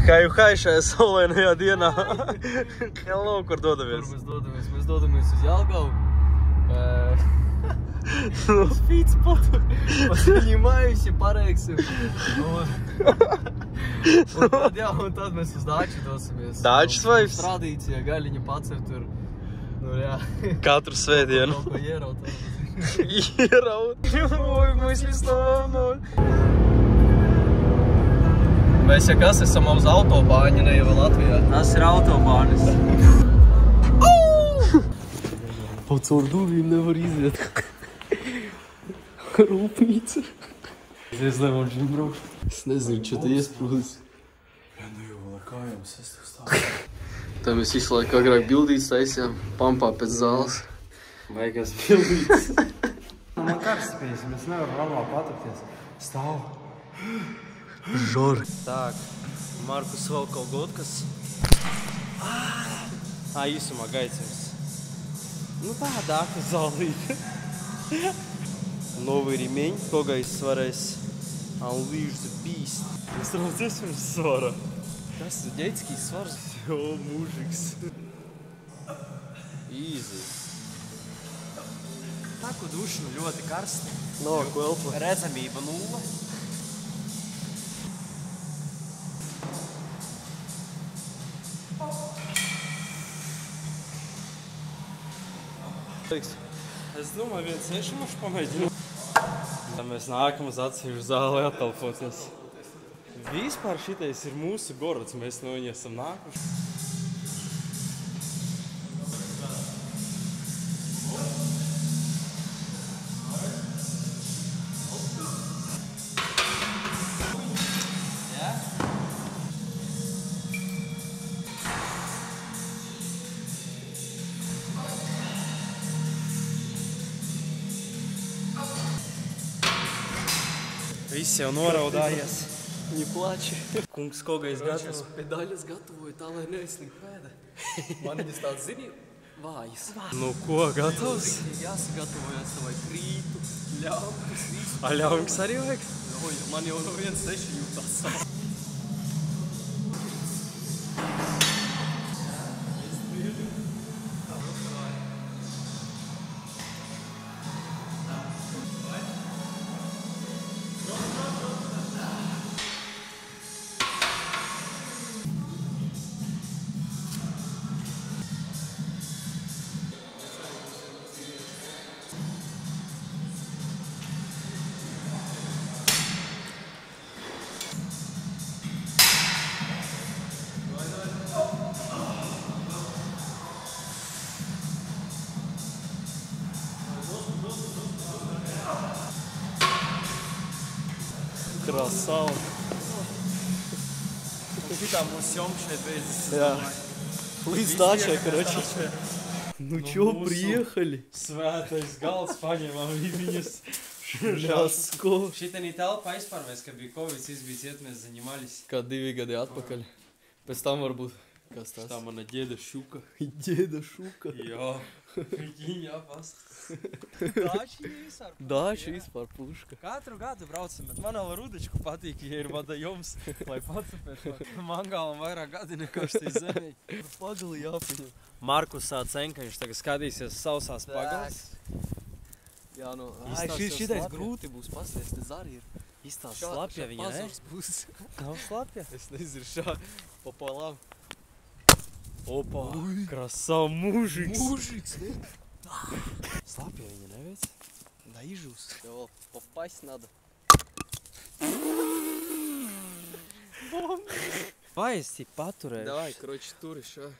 Kā jau šajā saulainajā dienā. Hello, kur dodamies? Kur mēs dodamies? Mēs dodamies uz Jelgavu. Uz Fītspotu. Pasņemājuši, pareiksim. Un tad mēs uz Dāču dosimies. Dāčas vairs? Tradīcija, gaļiņa pacer tur. Nu, jā. Katru svētdienu. Kaut ko ieraut. Ieraut. Oi, мысли снова в ноль. Mēs, ja kas, esam uz autobāņa, ne jau Latvijā. Tas ir autobānis. Pa caur durvīm nevar iziet. Rūpnīca. Es nevaru šim braukt. Es nezinu, čo te iesprūdis. Jā, nu jau vēl kājām sestu stāv. Tā mēs visu laiku agrāk bildītes taisījām, pampā pēc zāles. Vajagās bildītes. Man karstspējas, mēs nevaram normāli paturties. Stāv. Žor. Так, Markus vēl kaut godkas. Īsumā gaicams. Nu tādā, ka zālīte. Новый ремень, кога из сварēs. Unleash the beast. Es raudzies pirms svara. Kas tu ģeitskīs svars? Jo, mūžiks. Easy. Taku dušanu ļoti karsti. No, ko elpo. Redzamība 0. Es domāju, viens sešamuši pamēģinu. Tā mēs nākam uz atsevišķu zāli atalpoties. Vispār šitais ir mūsu gorods, mēs no viņa esam nākuši. Viss jau noraudājies. Viņa plači. Kungs kogais gatavs. Pedaļas gatavoju tā, lai neizslīg pēda. Man viņas tāds, zini, vājas. Nu ko, gatavs? Jāsagatavojas savai krītu, ļaunkas, visu. A ļaunkas arī vajag? Man jau no 1.6 jūtās savā. Красава. Šitā mūsu sjomka šeit beidzas. Jā. Līdz Dāčai, короче. Ну чё, приехали? Svētais gals paņemam viņas. Ляско. Šitenī telpa aizpārvēs, ka bija Covid, viss bija ciet, mēs zaņemались. Kā 2 gadi atpakaļ. Pēc tam varbūt. Kas tas? Tā mana ģēda šuka. Ģēda šuka. Jā. Viņa apast. Dāča vispār puška. Katru gadu braucam, bet man vēl rudačku patīk, ja ir vada jums, lai pacapēšu. Mangālam vairāk gadi nekā šitī zemē. Pagali jāpaņem. Markusā Cenkaņš tagad skatīsies sausās pagalas. Jā, nu. Šitais grūti būs pasties, te zari ir. Iztās slapja viņa, ne? Būs. Nav slapja? Es nezinu, šā popolām. Opa, krasava mūžiks. Mūžiks, ne? Slapja viņa, nevēc? Да ижус. Ja vēl попасть надо. Paesi paturējuši. Давай, короче, тури, šā.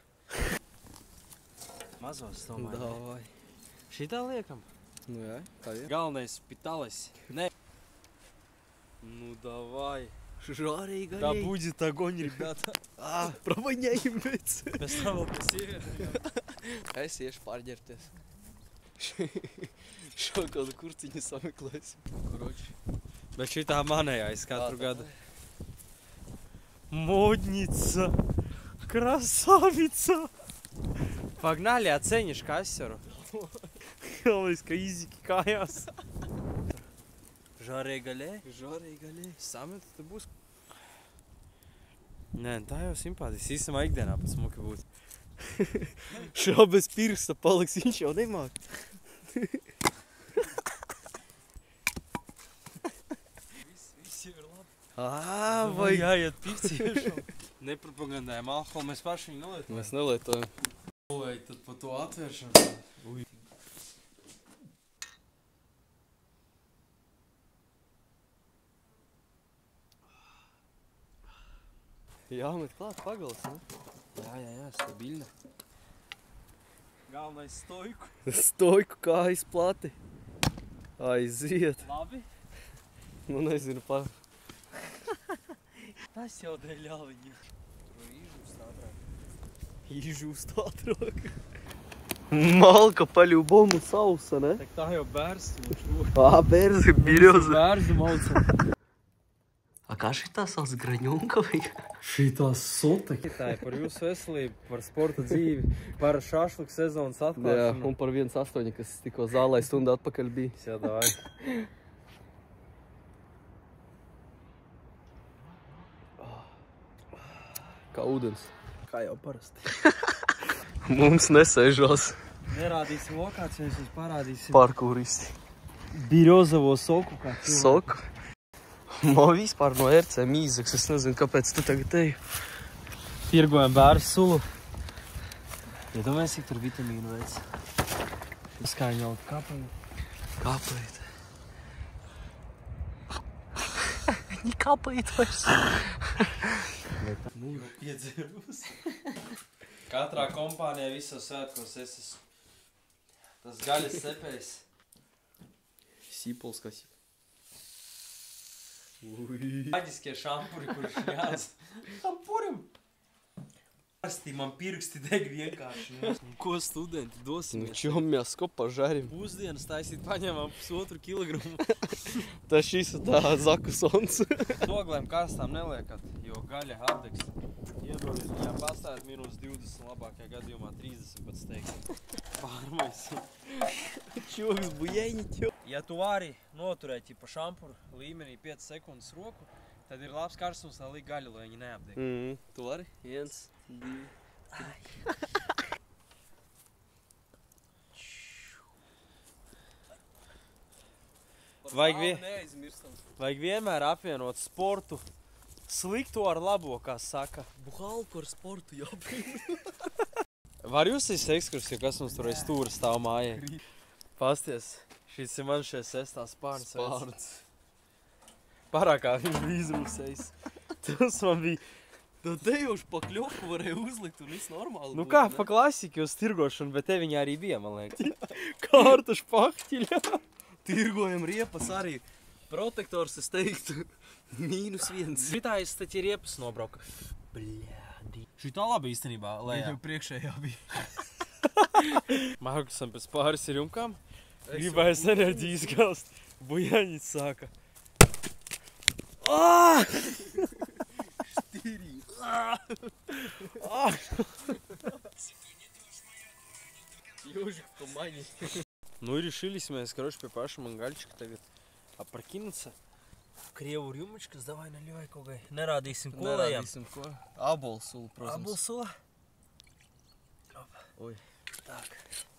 Mazos, domāju. Давай. Šitā liekam? Nu jā, tā ir. Galvenais pitalis. Ne. Ну давай. Жарīga Да arī. будет огонь, ребята. Провоняем pēc. Mēs tam vēl pēc sievieti. Es iešu pārģerties. Šo kādu kurciņu sameklēsim. Короче. Bet šitā manējais katru Tā, gadu. Модница. Красавица. Погнали, оценишь кассеру. Galvenais, ka iziki kājās. Žārēja gaļē. Žārīga arī. Samet, te būs. Nē, tā jau simpātijas. Īstamā ikdienā pat smuki būt. Šā bez pirksta paliks, viņš jau nemāk. Viss jau ir labi. Vai jāiet pirciešam. Nepropagandējam alkoholu, mēs paši viņu nelietojam. Mēs nelietojam. Oi, tad pa to atvēršanu. Ui. Jāmet klāt pagals, ne? Jā, stabiļna. Galvenais stoiku. Stoiku kājas plati. Aiziet. Labi. Nu nezinu, Tas jau dēļ ļaujiņu. Tur īžūst ātrāk. Īžūst ātrāk. Malka по-любому sausa, ne? Tak tā jau bērstu. Bērzi, birioza. Bērzu maucam. A kā šitā sauc graņunka vai? Šitā sota. Tā ir par jūsu veselību, par sporta dzīvi, par šašliku sezonas Jā, atklāšanu. un par 1,8, kas tikko zālē stundu atpakaļ bija. Jā, davai. Kā ūdens. Kā jau parasti. Mums nesēžās Nerādīsim lokācijas, mēs parādīsim parkūristi. birozavo soku kā cilvēku. Soku. Man vispār no RCM īzaks, es nezinu, kāpēc tu tagad teju. Tirgojam bērnu sulu. Iedomājies, cik tur vitamīnu veids. Skaņot kāpēt. Kāpēc? Viņi kāpēt vairs. Nu, piedzerus. Katrā kompānijā visos svētkos es esmu. Tas gaļas cepējs. Sīpols, kas Maģiskie šampuri, kurš jās. Šampurim! Parasti man pirksti deg vienkārši. Ko studenti dosimies? Čom mēs kopā žarim. Pusdienas taisīt paņemam 1,5 kilogramu. Tā šis tā zaku sons. Doglēm karstām neliekat, jo gaļa atdegs. Iedodies viņām pastāvēt -20, labākajā gadījumā 30 pat steigti. Pārmaisim. Čoks bujeņi. Ja tu vari noturēt pa šampuru līmenī 5 sekundes roku, tad ir labs karstums, lai liek gaļu, lai viņi neapdeg. Tu vari? 1, 2. Vajag vienmēr apvienot sportu slikto ar labo, kā saka. Buhalku ar sportu jāpīna. Var jūs esi ekskursiju, kas mums tur aiz stūra stāv mājai? Pasties, šis ir man šeit sestās pārnes. Parākā viņš bija izrūsējis. Tas man bija... Tu tejoši pa kļoku varēja uzlikt un viss normāli. Nu kā, pa klasiku uz tirgošanu, bet te viņi arī bija, man liekas. Kārtaš pahķiļā. Tirgojam riepas arī. Protektors, es teiktu, -1. Šitājs taču riepas nobrauka. Bļādi. Šitā labi īstenībā, lejā. Viņu priekšējā bija. Markusam pēc pāris rjumkām gribējas enerģijas gāzt. Bujaņits sāka. Štīrī. Ёжик помани. Ну и решились мы, короче, пie paša mangальчика tagad опрокинуться. Krievu rjumečkas, davai naļoja kaut kai. Nerādīsim, ko lejam. Nerādīsim, ko. Abolsulu, protams. Abolsula. Oi. Tak.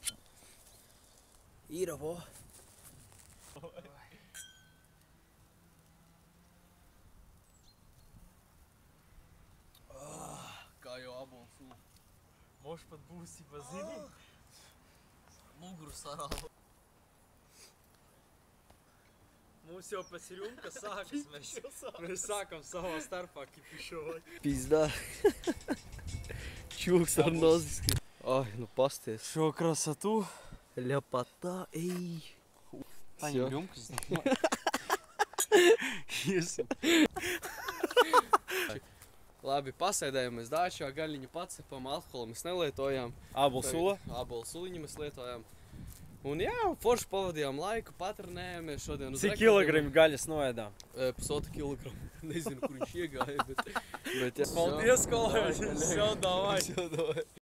Īravo. Kā jau abolsulu. Moš pat būsi pa zini. Muguru sarāva. Mums jau pēc rjumka sākas, mēs sākam savā starpā kipišovāt. Pizdā. Čūks ar noziski. Ai, nu pasties. Šo krasatu. Ļapatā, ej. Paņem rjumkas. Iesim. Labi, pasēdējamies dāčā, gaļiņu pacepam, alkoholu mēs nelietojām. Abolsula. Abolsuliņu mēs lietojām. Un jā, forši pavadījām laiku, patrenējāmies šodien uz Cik kilogrami gaļas noēdām? 1,5 kilogramu. Nezinu, kur viņš iegāja, bet jā. Paldies, kolēģi! Jau davai!